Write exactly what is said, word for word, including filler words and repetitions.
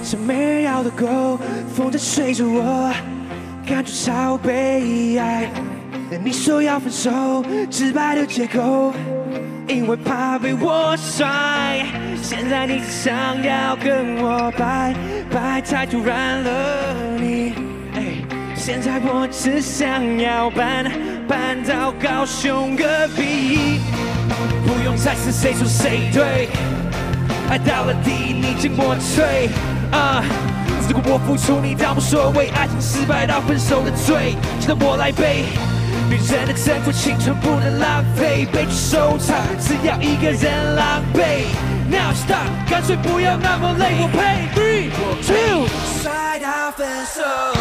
像没人要的狗，风在吹着我，感觉超悲哀。你说要分手，直白的借口，因为怕被我甩。现在你只想要跟我拜拜，太突然了你。现在我只想要搬搬到高雄隔壁，不用再是谁错谁对，爱到了底你紧我退啊。如果我付出你当无所谓，爱情失败到分手的罪，记得我来背。别人的珍贵青春不能浪费，悲剧收场，只要一个人狼狈。Now stop， 干脆不要那么累，我配。Three, two， 帅到分手。